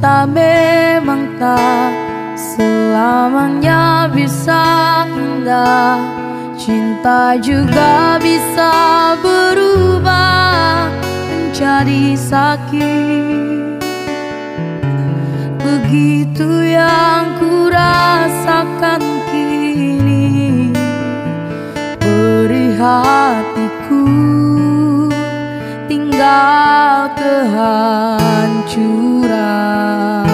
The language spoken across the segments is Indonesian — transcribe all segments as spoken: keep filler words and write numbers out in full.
Cinta memang tak selamanya bisa indah. Cinta juga bisa berubah menjadi sakit. Begitu yang ku rasakan kini. Beri hatiku tinggal kehancuran.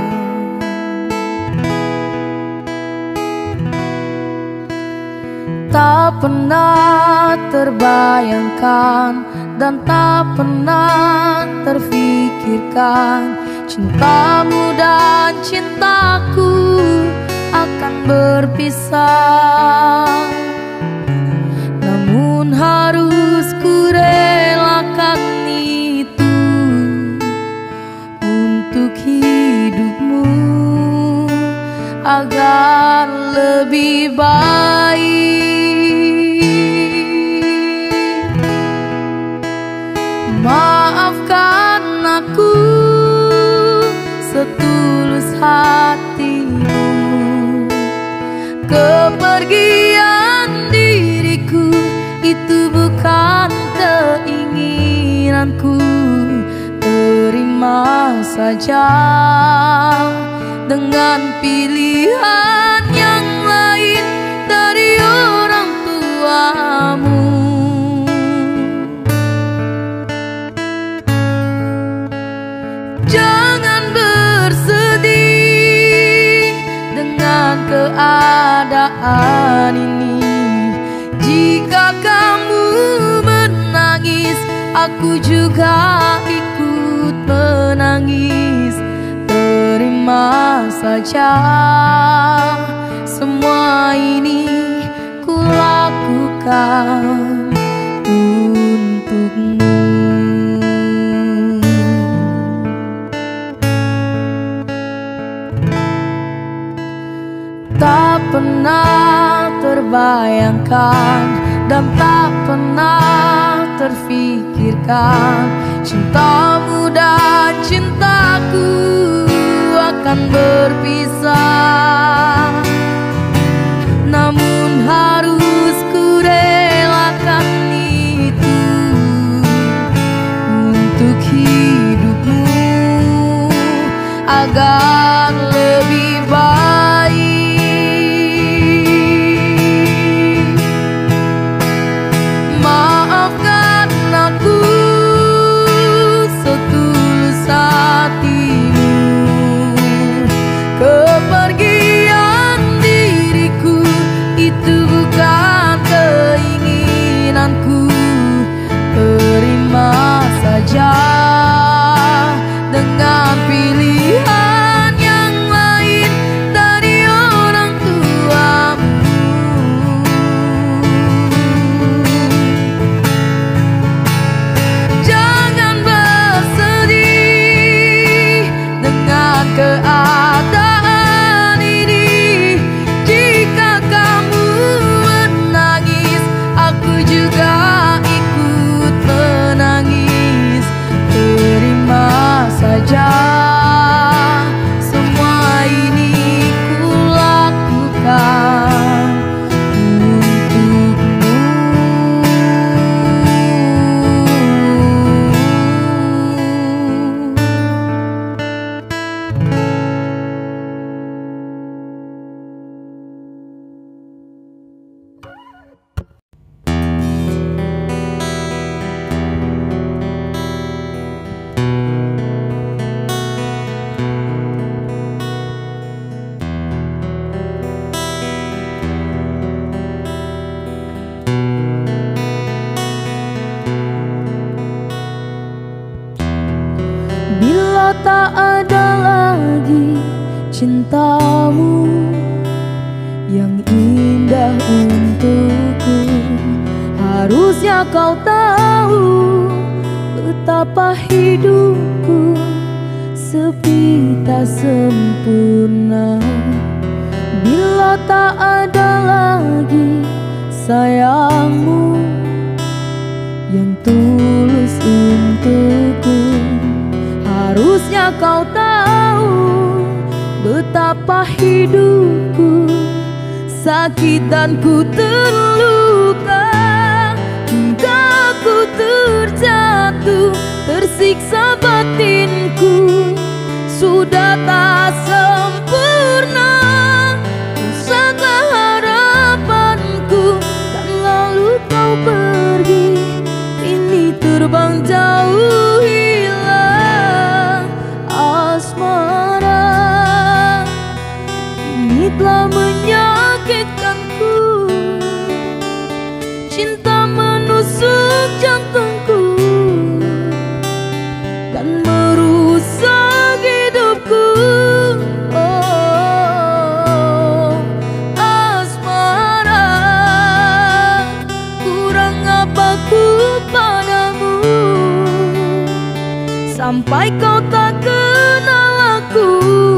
Tak pernah terbayangkan dan tak pernah terfikirkan cintamu dan cintaku akan berpisah. Namun harus ku relakan itu untuk hidupmu agar lebih baik. Maafkan aku setulus hatimu. Kepergian diriku itu bukan keinginanku. Terima saja dengan pilihan yang lain dari orang tuamu. Jangan bersedih dengan keadaan ini. Jika kamu menangis, aku juga ikut menangis. Terima saja semua ini ku lakukan untukmu. Tak pernah terbayangkan dan tak pernah terfikirkan cintamu dan cintaku akan berpisah. Namun harus ku relakan itu untuk hidupmu agar lebih baik. Maafkan aku setulus hatimu. Kepergian diriku itu bukan keinginanku. Terima saja dengan pilihan yang lain dari orang tuamu. Jangan bersedih dengan keadaan ini. Jika kamu menangis, aku juga ikut menangis. Terima saja semua ini ku lakukan untukmu. Bila tak ada lagi cintamu yang indah untukku, harusnya kau tahu betapa hidupku sepi tak sempurna. Bila tak ada lagi sayangmu yang tulus untukku, harusnya kau tahu betapa hidupku sakit dan ku terluka, hingga ku terjatuh, tersiksa batinku. Sudah tak sempurna, rusaklah harapanku. Dan lalu kau pergi, ini terbang jauh, hilang asmara. Ini telah menyakitkanku, cinta menusuk jantungku dan merusak hidupku. Oh, asmara, kurang apa ku padamu sampai kau tak kenal aku,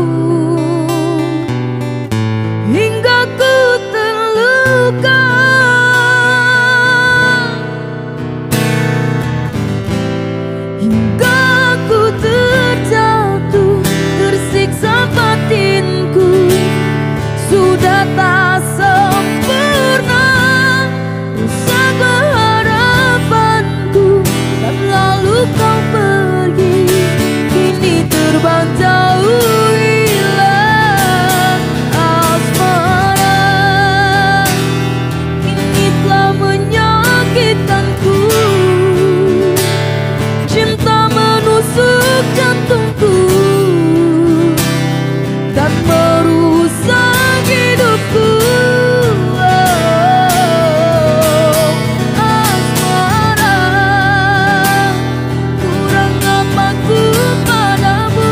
hingga ku terluka. Hingga ku terjatuh, tersiksa batinku. Sudah tak sempurna, rusaklah harapanku. Dan lalu kau pergi, kini terbang jauh, hilang asmara. Ini telah menyakitkanku, cinta menusuk jantungku dan merusak hidupku. Oh, asmara, kurang apa ku padamu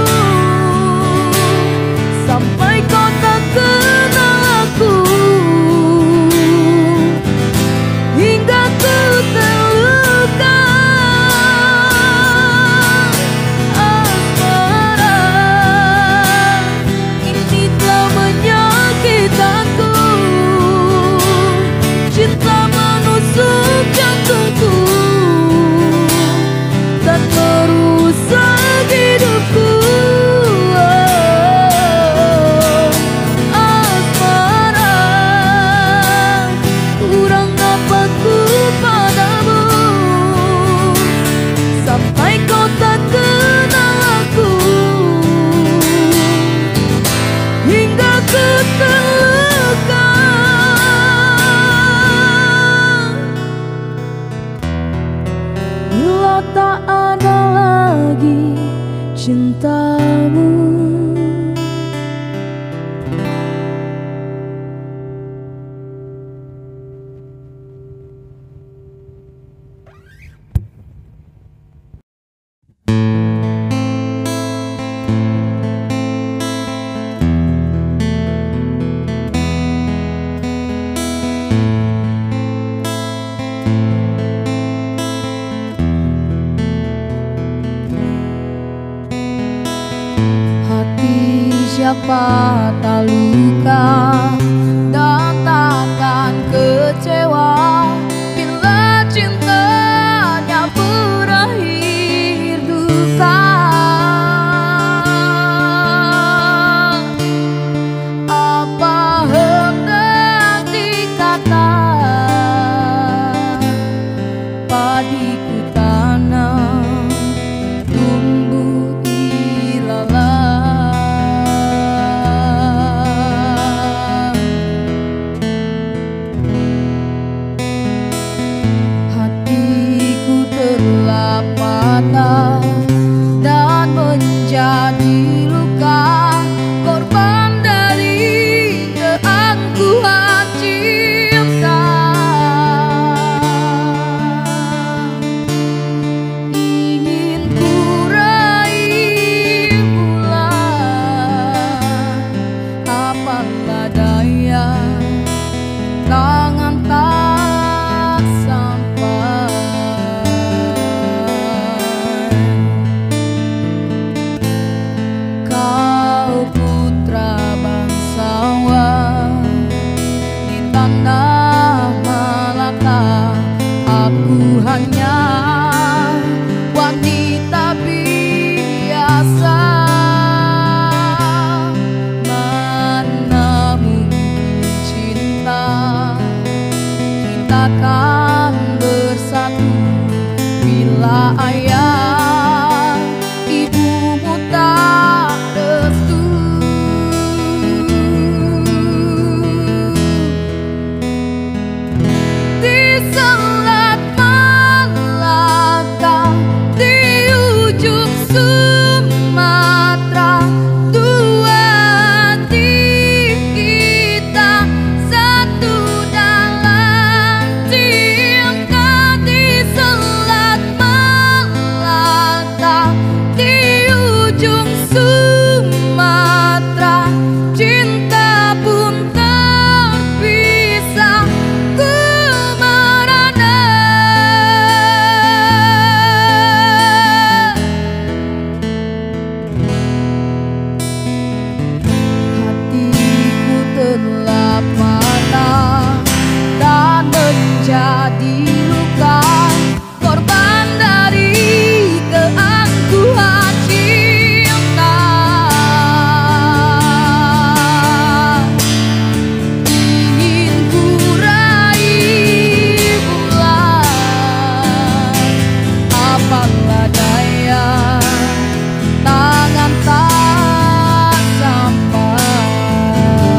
sampai kau tak kenal aku, hingga ku terluka. Asmara, ini telah menyakitkanku, cinta menusuk jantungku dan merusak hidupku. Oh, asmara, kurang apa ku padamu sampai kau tak kenal aku, hingga ku terluka. Bila tak ada lagi cintamu. Hati siapa tak luka dan takkan kecewa bila cintanya berakhir duka. Apa hendak dikata, padiku tanam tumbuh ilalang. jadi luka, korban dari keangkuhan cinta. Ingin ku raih bulan, apalah daya, tangan tak sampai.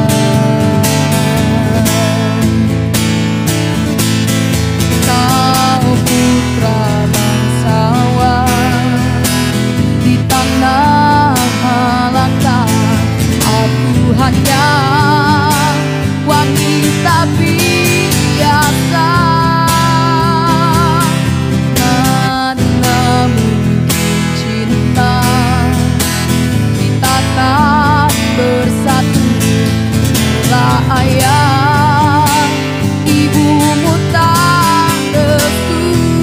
Kau putra bangsawan di tanah Malaka, aku hanya wanita biasa. Mana mungkin cinta kita tak bersatu bila ayah ibumu tak restu.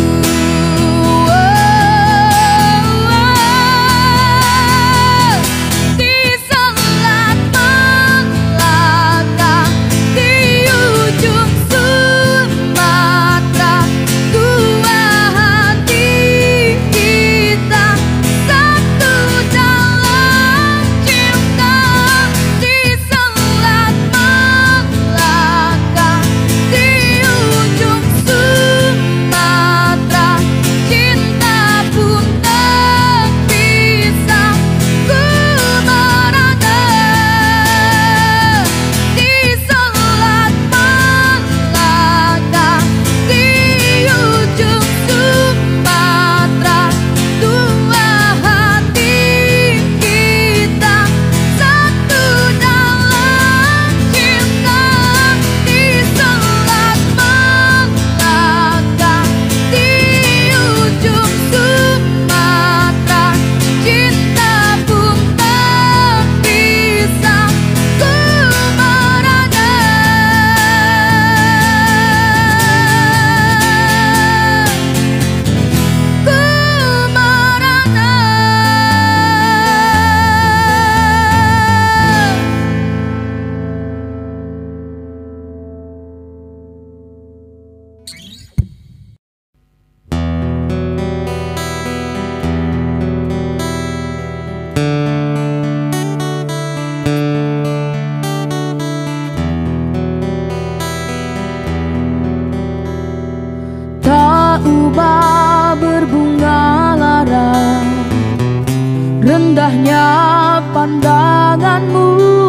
Di Selat Malaka, di ujung Sumatera, dua hati kita satu dalam cinta. Di Selat Malaka, di ujung Sumatera, cinta pun terpisah. Ku merana di Selat Malaka, di ujung Sumatera, dua hati kita satu dalam cinta. Di Selat Malaka, di ujung Sumatera, cinta pun terpisah. Ku merana, ku merana. Tak ubah berbunga lara, rendahnya pandanganmu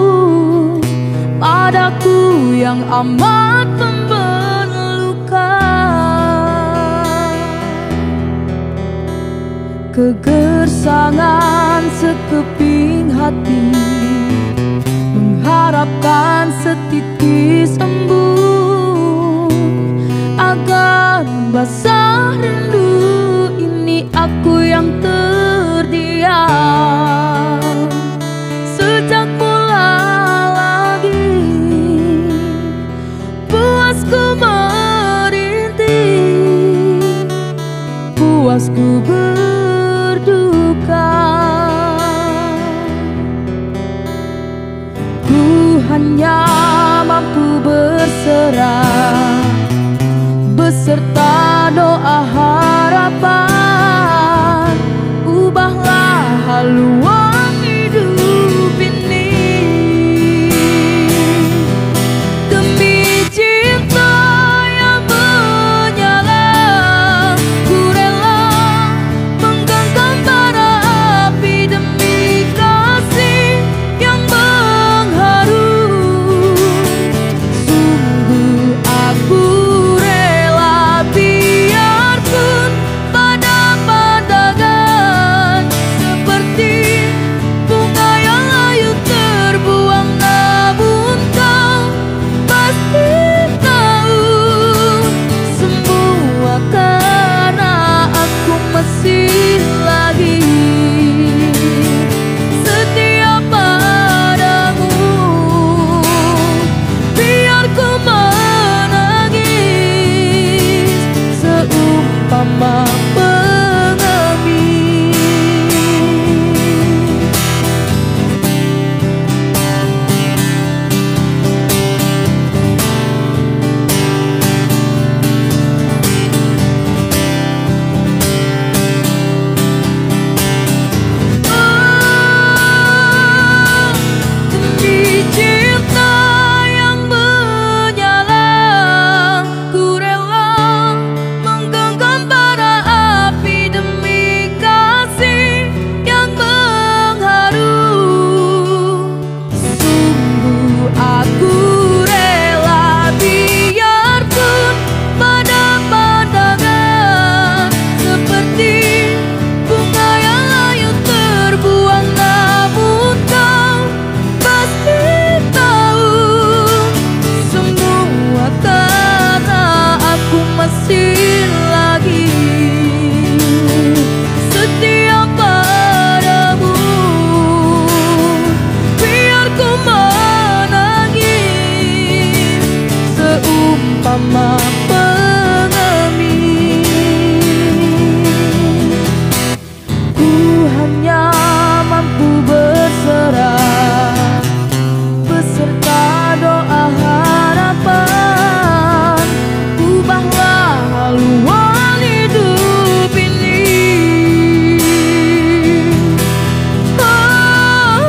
padaku yang amat membeluka. Kegersangan sekeping hati mengharapkan setitis embun agar basah rindu ini. Aku yang terdiam sejak mula lagi, puasku merintih, puasku berduka. Ku hanya mampu berserah beserta doa harapan, ubahlah haluan hidup ini. Demi cinta yang menyala, ku rela menggenggam bara api. Demi kasih yang mengharu, sungguh aku rela biarpun pada pandangan seperti kasih lagi setia padamu. Biar ku menangis seumpama pengemis. Ku hanya mampu berserah beserta doa harapan. Ubahlah haluan hidup ini. Oh, oh,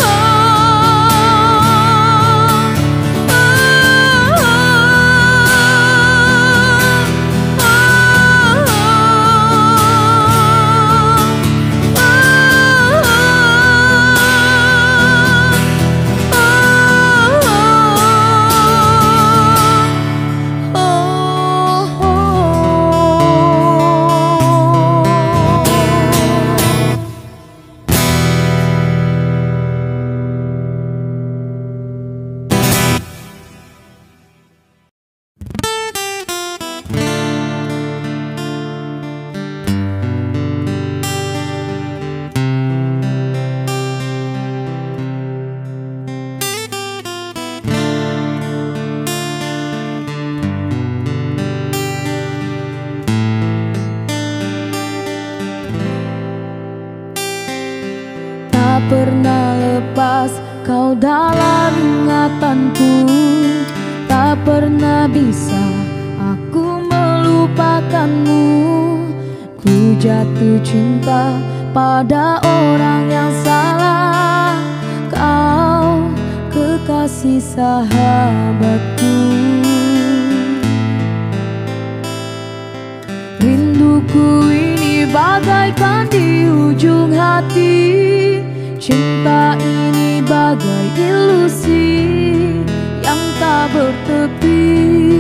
tak pernah lepas kau dalam ingatanku. Tak pernah bisa aku melupakanmu. Ku jatuh cinta pada orang yang salah. Kau kekasih sahabatku. Rinduku ini bagaikan di ujung hati. Cinta ini bagai ilusi yang tak bertepi.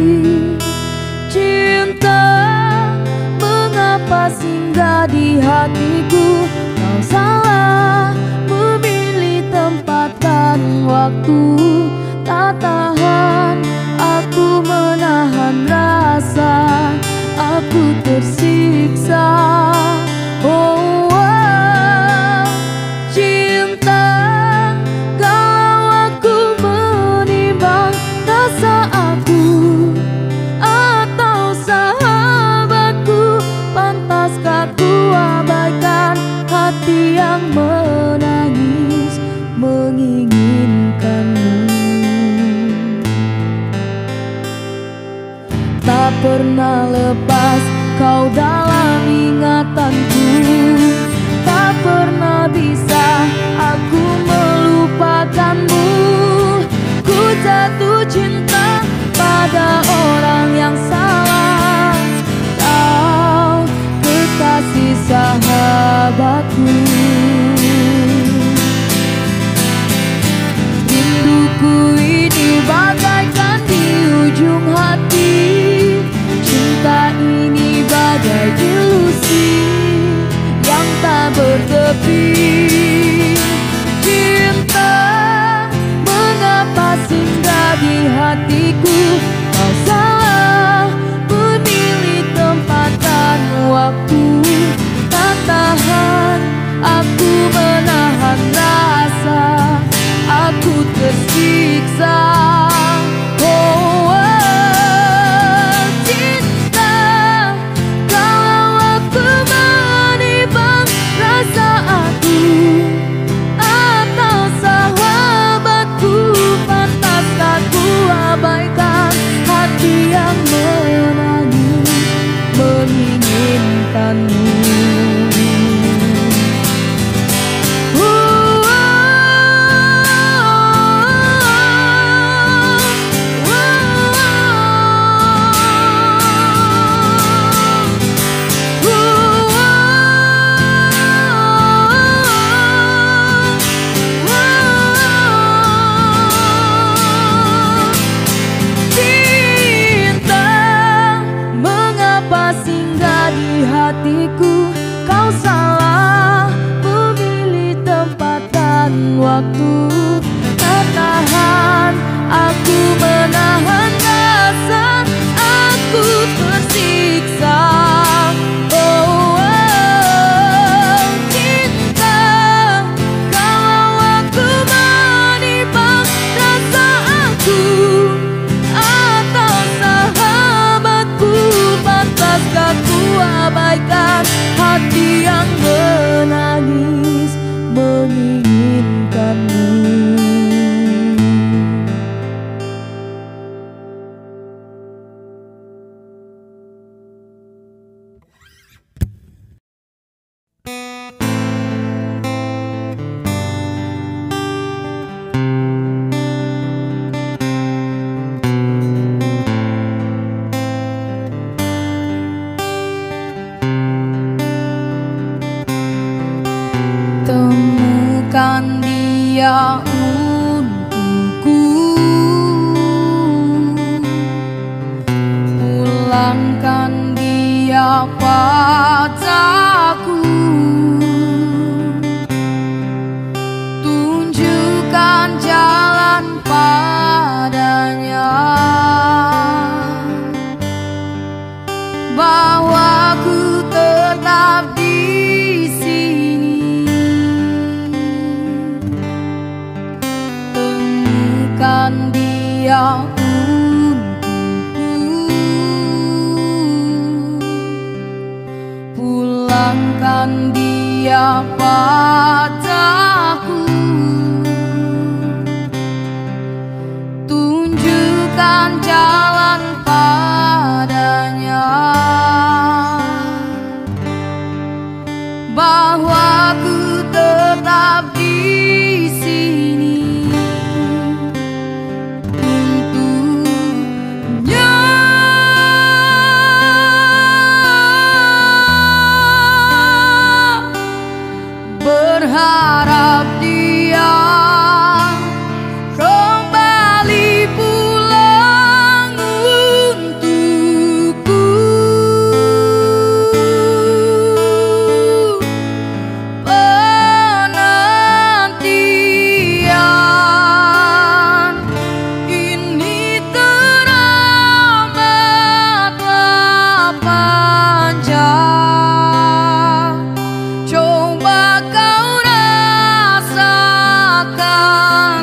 Cinta, mengapa singgah di hatiku? Kau salah memilih tempat dan waktu. Tak tahan aku menahan rasa, aku tersiksa. Oh, oh, cinta, kalau aku menimbang rasa aku atau sahabatku, pantaskah ku abaikan hati yang menangis menginginkanmu? Tak pernah lepas kau dalam ingatanku. Tak pernah bisa aku melupakanmu. Ku jatuh cinta pada orang yang salah. Kau kekasih sahabatku. Rinduku ini bagaikan di ujung hati. Cinta ini bagai ilusi yang tak bertepi. Cinta, mengapa singgah di hatiku? Kau salah memilih tempat dan waktu. Tak tahan aku menahan rasa, aku tersiksa. Oh, oh, cinta, kalau aku menimbang rasa aku atau sahabatku, pantaskah ku abaikan hati yang menangis menginginkanmu? Hatiku, kau salah memilih tempat dan waktu. Tak tahan aku menahan rasa, aku tersiksa. dia untukku. Pulangkan dia padaku. Tunjukkan jalan padanya, bahwa ku tetap di sini. Temukan dia untukku. Pulangkan dia padaku. Tunjukkan jalan padanya, bahwa ku tetap di sini untuknya. Berharap dia kembali pulang untukku. Penantian ini teramatlah panjang. Coba kau rasakan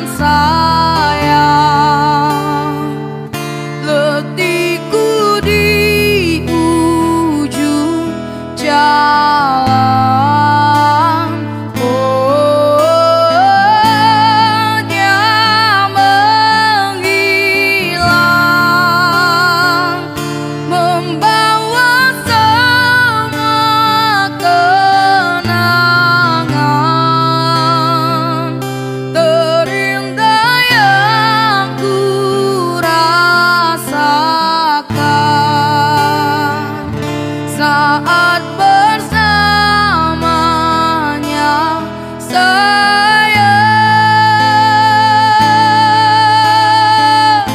sayang, letihku di ujung jalan. Oh, dia menghilang, membawa semua kenangan terindah yang ku rasakan saat bersamanya, sayang.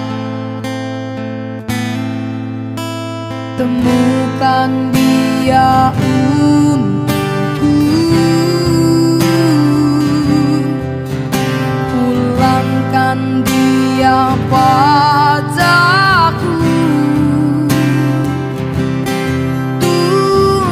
Temukan dia untukku. Pulangkan dia padaku. Tunjukkan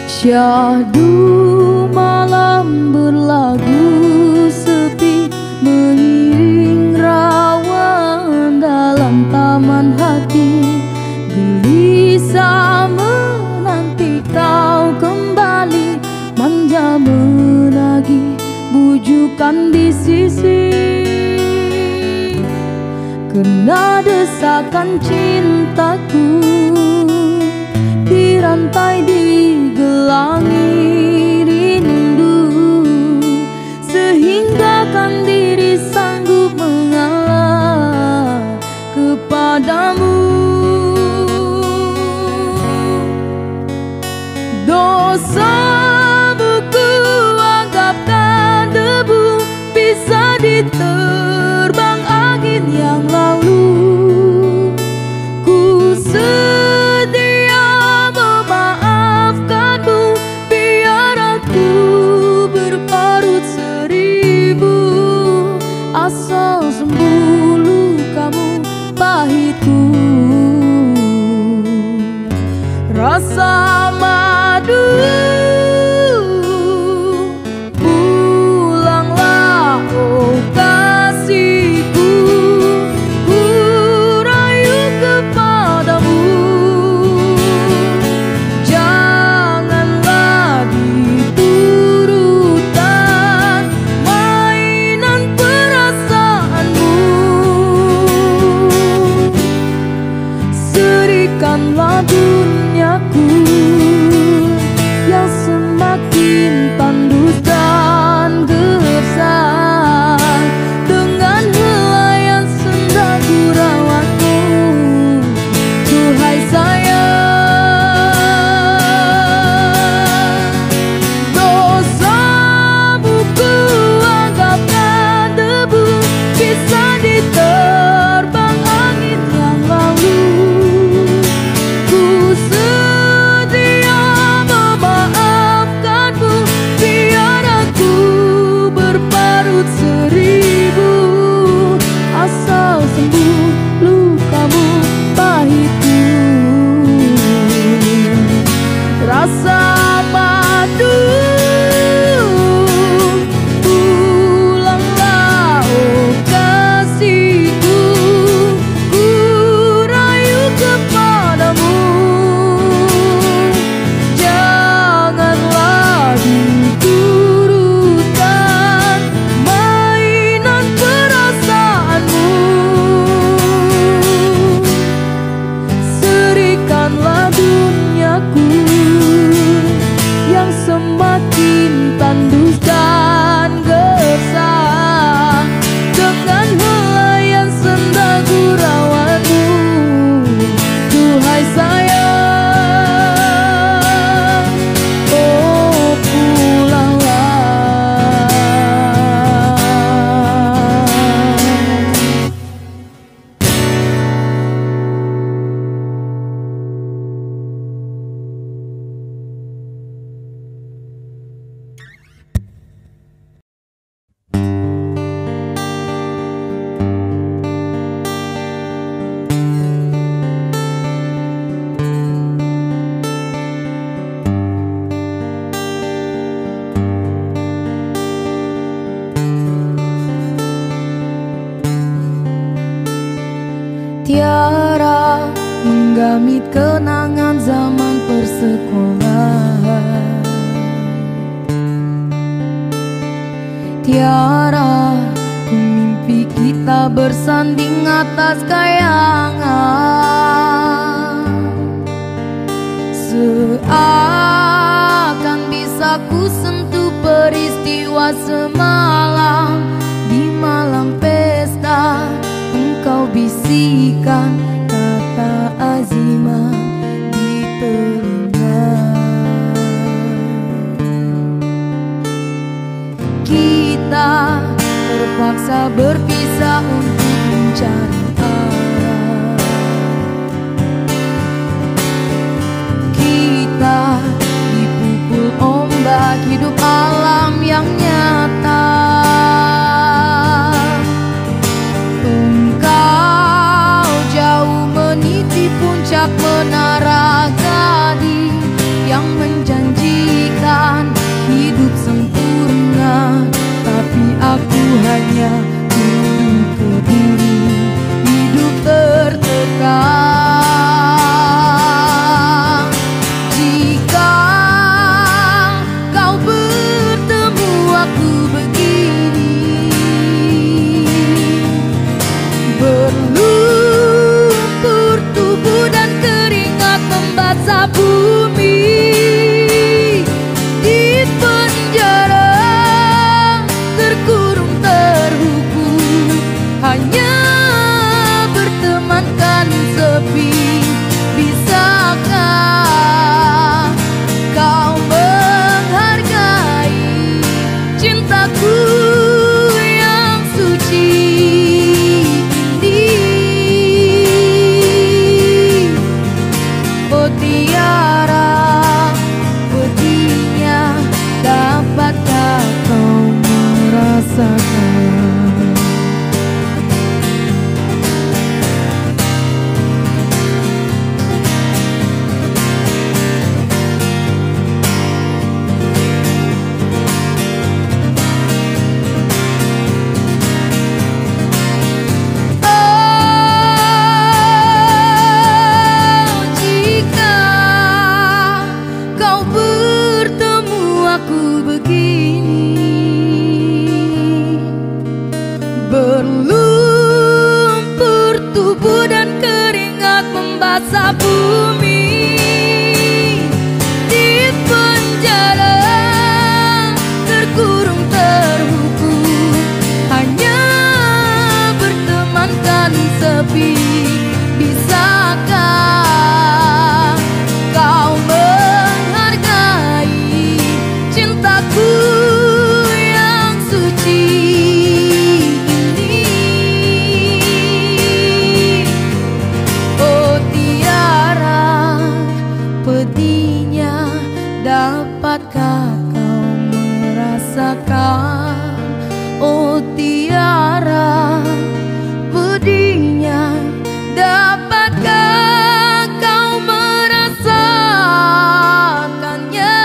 Syahdu malam berlagu sepi, mengiring rawan dalam taman hati. Gelisah menanti kau kembali, manja menagih bujukan di sisi. Kena desakan cintaku, dirantai digelangi rindu, sehingga kan diri sanggup mengalah kepadamu. Dosamu ku anggapkan debu, bisa diterbang angin yang lalu. Ku sedia memaafkanmu, biar aku berparut seribu, asal sembuh lukamu pahitku. Rasa madu, pulanglah oh kasihku, ku rayu kepadamu. Janganlah diturutkan mainan perasaanmu. Serikanlah duniaku yang semakin tandus dan gersang, dengan helaian senda gurawatmu. Duhai sayang, dosamu ku anggapkan debu, bisa diterbang angin yang lalu. Ku sedia memaafkanmu, biar aku berparut seribu, asal sembuh lukamu pahitku. Rasa madu, pulanglah oh kasihku, ku rayu kepadamu. Janganlah diturutkan mainan perasaanmu. Serikanlah duniaku yang semakin tandus dan gersang, dengan helaian senda gurawatmu. Duhai sayang, oh pulanglah. Tiara menggamit kenangan zaman persekolahan. Tiara mimpi kita bersanding atas kayangan, seakan bisa ku sentuh peristiwa semalam. Di malam pesta engkau bisikan kata azimat di telinga. Kita terpaksa berpisah untuk mencari arah. Kita dipukul ombak hidup alam yang nyata. Engkau jauh meniti puncak menara gading yang menjanjikan aku begini, berlumpur tubuh dan keringat membasah bumi. Di penjara terkurung terhukum, hanya bertemankan sepi. Bisakah kau menghargai cintaku yang suci ini? Oh tiara, pedihnya dapatkah kau merasakan? Oh tiara, pedihnya dapatkah kau merasakannya?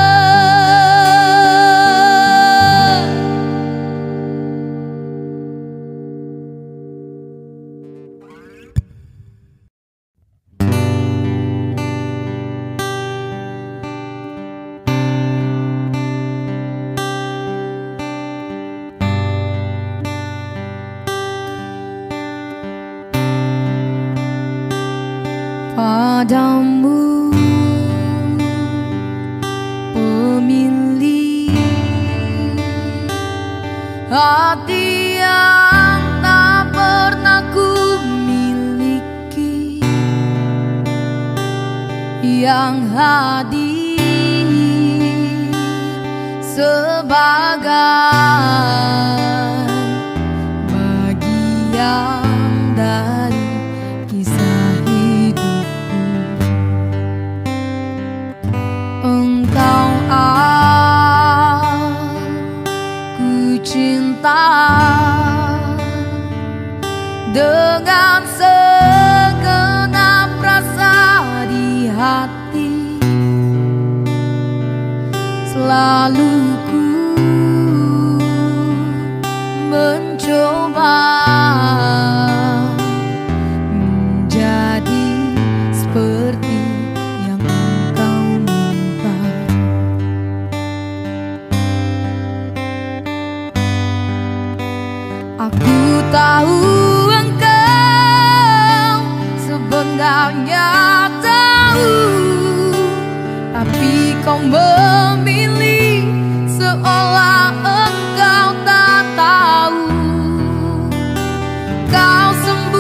Padamu pemilik hati yang tak pernah ku miliki, yang hadir sebagai bagian dari kisah hidupku. Engkau aku cinta dengan segenap rasa di hati. Selalu ku mencoba menjadi seperti yang engkau minta. Aku tahu engkau sebenarnya tahu, tapi kau memilih seolah engkau tak tahu. Kau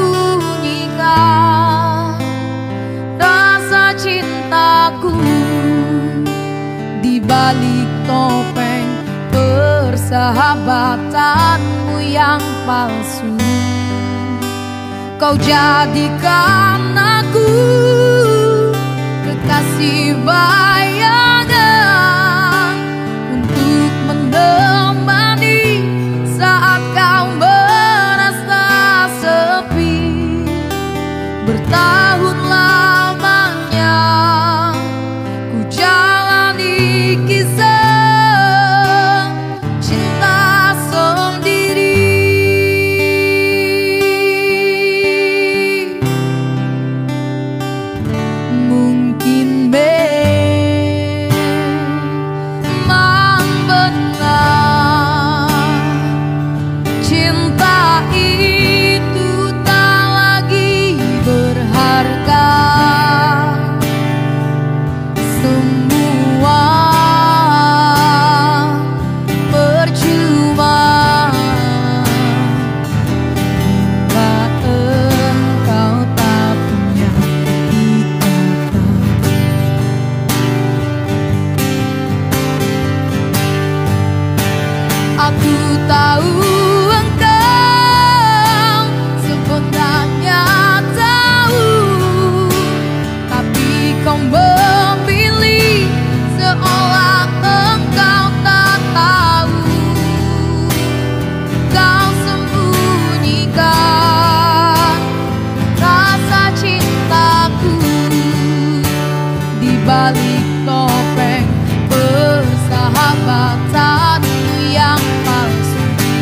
sembunyikan rasa cintaku di balik topeng persahabatanmu yang palsu. Kau jadikan aku kekasih bayangan untuk menemani saat kau merasa sepi. Bertahun lamanya ku jalani kisah cinta sendiri. Mungkin memang benar cinta itu tak lagi berharga. Semua percuma bila engkau tak punya ikatan. Aku tahu engkau sebenarnya tahu, tapi kau memilih seolah engkau tak tahu. Kau sembunyikan rasa cintaku di balik topeng persahabatanmu yang palsu.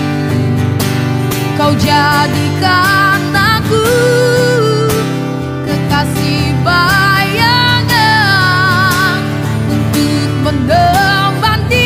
Kau jadikan aku kekasih bayangan untuk menemani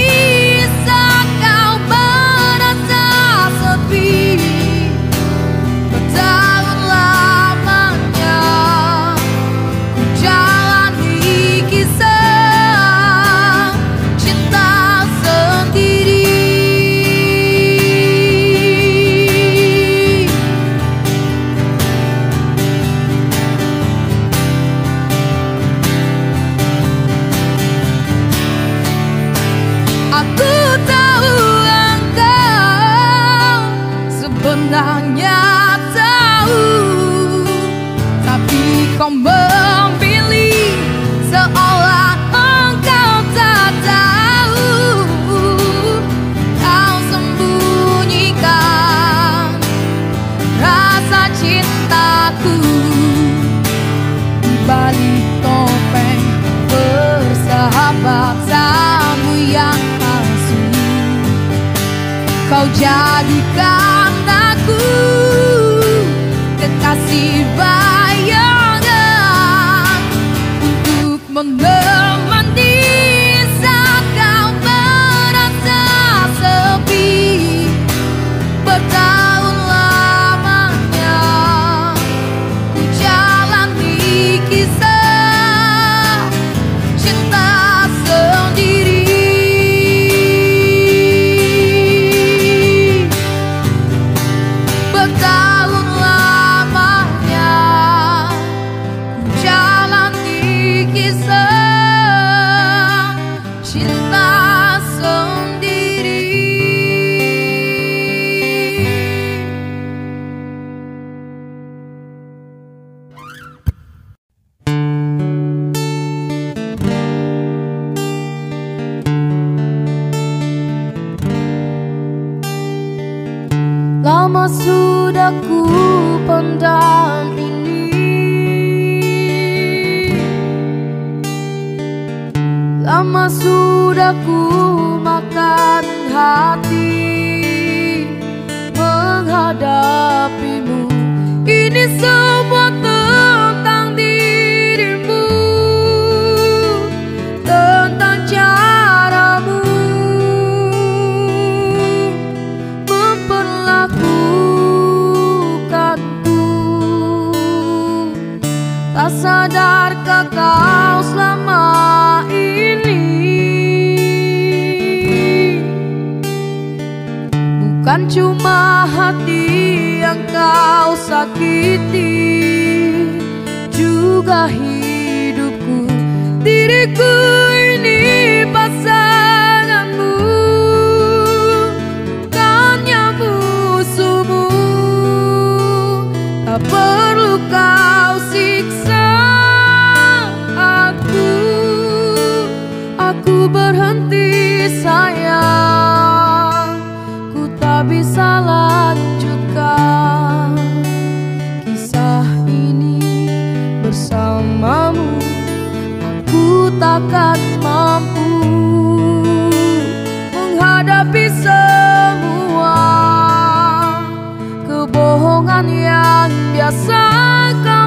Kau jadikan aku kekasih bayangan untuk menemani saat kau merasa sepi. Bertahun lamanya ku jalani kisah cinta sendiri. Bertahun lamanya ku jalani kisah cinta sendiri. Lama sudah ku pendam ini, lama sudah ku makan hati menghadapimu. Ini semua tentang dirimu, tentang caramu memperlakukanku. Tak sadarkah kau selama ini bukan cuma hati yang kau sakiti, juga hidupku. Diriku ini pasanganmu, bukannya musuhmu. Tak perlu kau siksa aku, aku berhenti sayang. Ku tak bisa lanjutkan kisah ini bersamamu. Aku takkan mampu menghadapi semua kebohongan yang biasa kau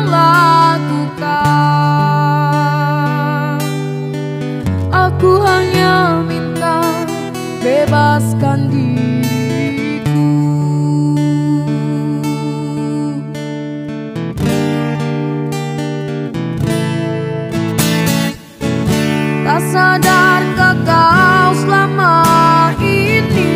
lakukan. Aku hanya minta bebaskan diriku. Tak sadarkah kau selama ini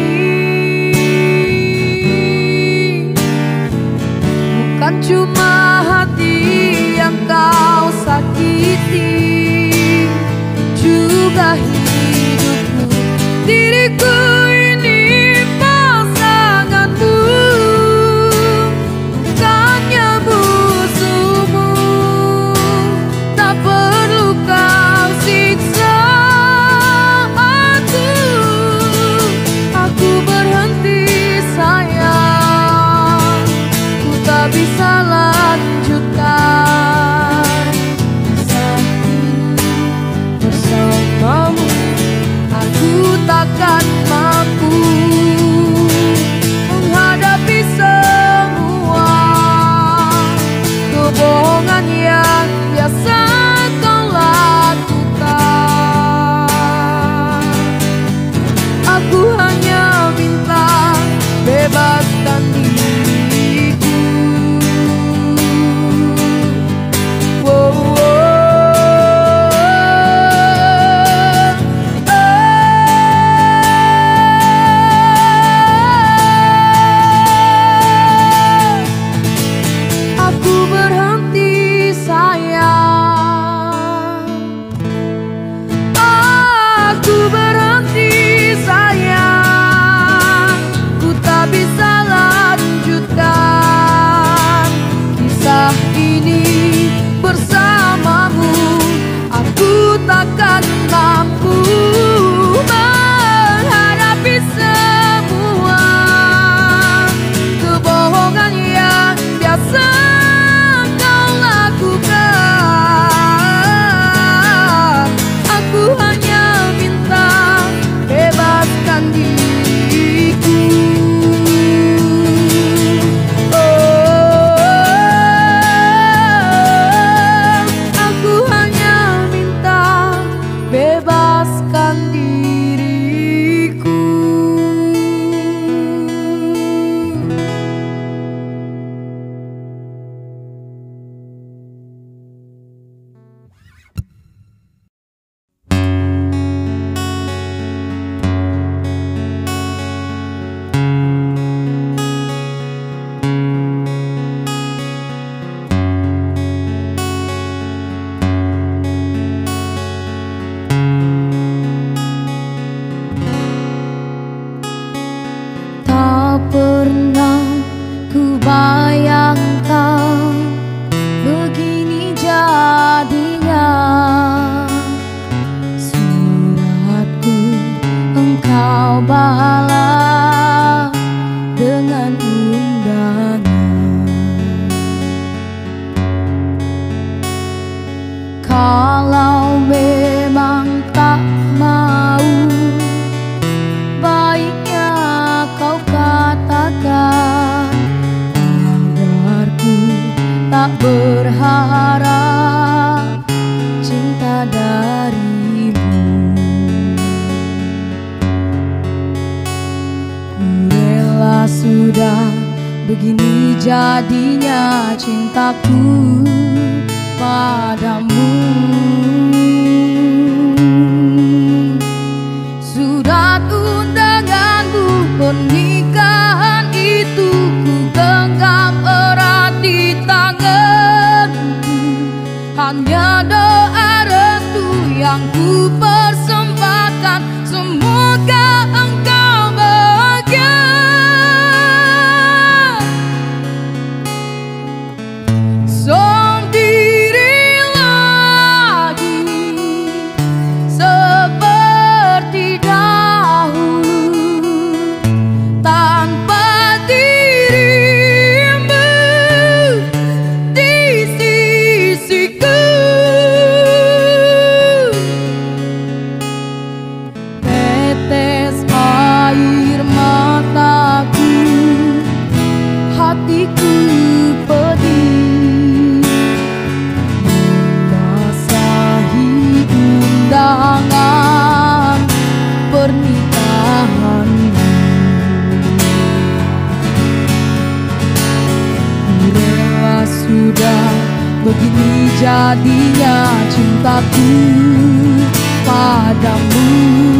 bukan cuma hati yang kau sakiti, juga hidupku. Diriku ini pasanganmu, bukannya musuhmu. Tak perlu kau siksa aku, aku berhenti sayang. Ku tak bisa lanjutkan kisah ini bersamamu. Aku takkan kau balas dengan undangan. Kalau memang tak mau, baiknya kau katakan agar ku tak berharap cinta darimu. Ku rela sudah, begini jadinya cintaku padamu. Surat undanganmu pernikahan itu ku genggam erat di tanganku. Hanya doa restu yang ku persembahkan, semoga engkau bahagia. Som diri lagi seperti dahulu, tanpa dirimu di sisiku. Tetes air mataku, hatiku pedih, membasahi undangan pernikahanmu. Ku rela sudah, begini jadinya cintaku padamu.